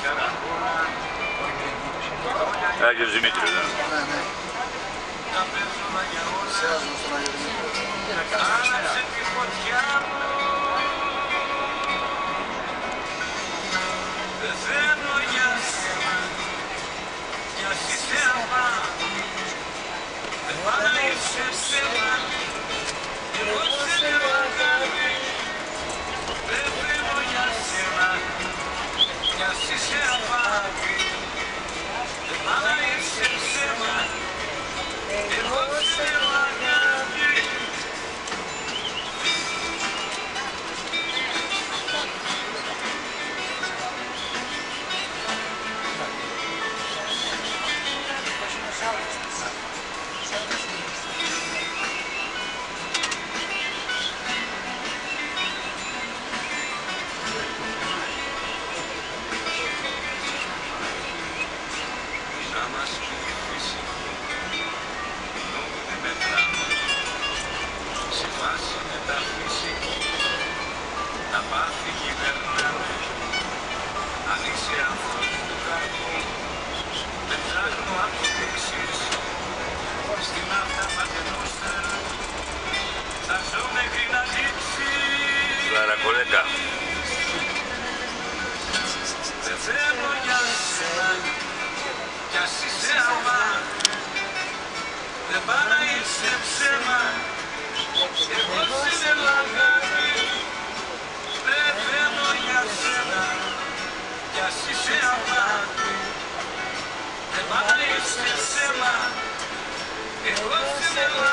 Άγιος Δημήτριος, ναι. Πεθαίνω για σένα, κι ας είσαι αμά, δεν πάνε να είσαι ψέμα, εγώ σε λέω αγάπη. Πεθαίνω για σένα, κι ας είσαι αμά, δεν πάνε να είσαι ψέμα, εγώ σε λέω αγάπη. Να μας πει η φύση, νόμου δεν μετράμε, σε φάση μεταφύσικη, τα πάθη κυβερνάμε, αν είσαι άνθρωπος του κακού, δεν ψάχνω αποδείξεις, στην αυταπατενόστερα, θα ζω μέχρι να λείψεις. Λαρακολέκα. Πεθαίνω για σένα, κι ας είσαι αμά, δεν πά' να είσαι ψέμα, εγώ σε λέω αγάπη. Πεθαίνω για σένα, κι ας είσαι αμά, δεν πά' να είσαι ψέμα, εγώ σε λέω αγάπη.